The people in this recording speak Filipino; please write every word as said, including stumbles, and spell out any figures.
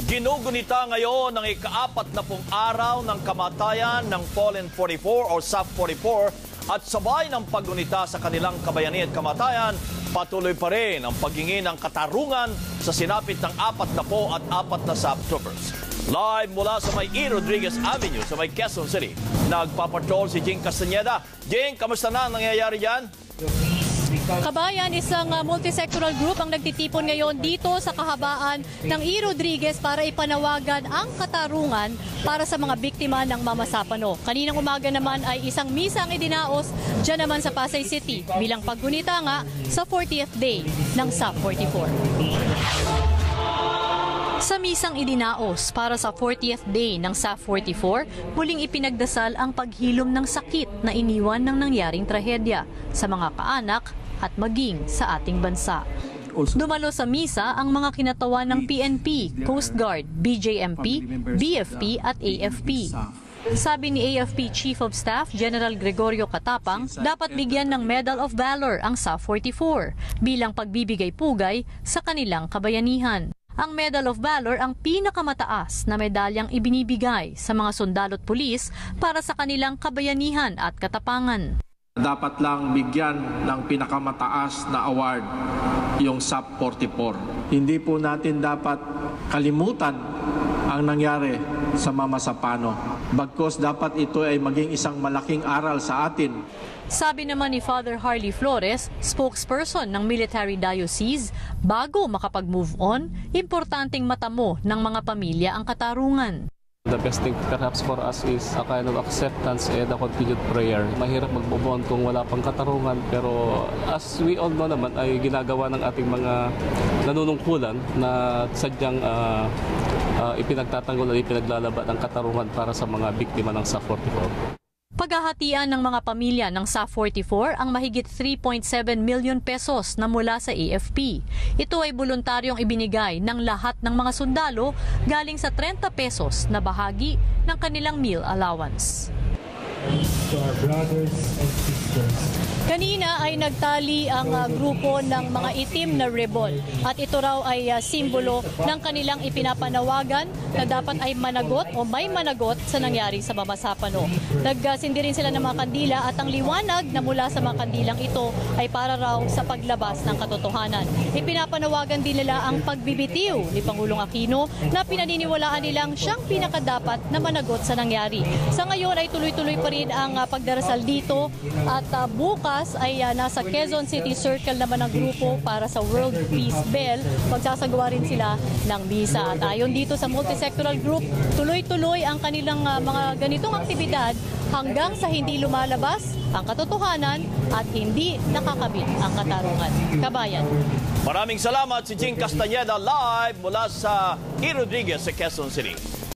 Ginugunita ngayon ng ikaapat na pong araw ng kamatayan ng Fallen forty-four o S A F forty-four at sabay ng paggunita sa kanilang kabayani at kamatayan, patuloy pa rin ang paghingi ng katarungan sa sinapit ng apat na po at apat na S A F troopers. Live mula sa may E. Rodriguez Avenue sa may Quezon City, nagpapatrol si Jing Castañeda. Jing, kamusta na ang nangyayari dyan? Kabayan, isang uh, multisectoral group ang nagtitipon ngayon dito sa kahabaan ng E. Rodriguez para ipanawagan ang katarungan para sa mga biktima ng Mama Sapano. Kaninang umaga naman ay isang misa ang idinaos dyan naman sa Pasay City bilang paggunita nga sa fortieth day ng S A F forty-four. Sa misang idinaos para sa fortieth day ng S A F forty-four, muling ipinagdasal ang paghilom ng sakit na iniwan ng nangyaring trahedya sa mga kaanak at maging sa ating bansa. Dumalo sa misa ang mga kinatawan ng P N P, Coast Guard, B J M P, B F P at A F P. Sabi ni A F P Chief of Staff General Gregorio Catapang, dapat bigyan ng Medal of Valor ang S A F forty-four bilang pagbibigay pugay sa kanilang kabayanihan. Ang Medal of Valor ang pinakamataas na medalyang ibinibigay sa mga sundalo at pulis para sa kanilang kabayanihan at katapangan. Dapat lang bigyan ng pinakamataas na award yung S A F forty-four. Hindi po natin dapat kalimutan ang nangyari sa Mama Sapano. Bagkus dapat ito ay maging isang malaking aral sa atin. Sabi naman ni Father Harley Flores, spokesperson ng Military Diocese, bago makapag-move on, importanteng matamo ng mga pamilya ang katarungan. The best thing perhaps for us is a kind of acceptance and a continued prayer. Mahirap mag-move on kung wala pang katarungan, pero as we all know naman ay ginagawa ng ating mga nanunungkulan na sadyang uh, uh, ipinagtatanggol at ipinaglalaban ng katarungan para sa mga biktima ng S A F forty-four. Paghahatian ng mga pamilya ng S A F forty-four ang mahigit three point seven million pesos na mula sa A F P. Ito ay voluntaryong ibinigay ng lahat ng mga sundalo galing sa thirty pesos na bahagi ng kanilang meal allowance. To our brothers and sisters. Kanina ay nagtali ang uh, grupo ng mga itim na ribbon at ito raw ay uh, simbolo ng kanilang ipinapanawagan na dapat ay managot o may managot sa nangyari sa Mama Sapano. Nagsindi rin sila ng mga kandila at ang liwanag na mula sa mga kandilang ito ay para raw sa paglabas ng katotohanan. Ipinapanawagan din nila ang pagbibitiw ni Pangulong Aquino na pinaniniwalaan nilang siyang pinakadapat na managot sa nangyari. Sa ngayon ay tuloy-tuloy pa rin ang uh, pagdarasal dito at uh, bukas ay uh, nasa Quezon City Circle naman ang grupo para sa World Peace Bell. Magsasagawa rin sila ng misa. At ayon dito sa multisectoral group, tuloy-tuloy ang kanilang uh, mga ganitong aktibidad hanggang sa hindi lumalabas ang katotohanan at hindi nakakabit ang katarungan. Kabayan. Maraming salamat si Jing Castañeda live mula sa E. Rodriguez sa Quezon City.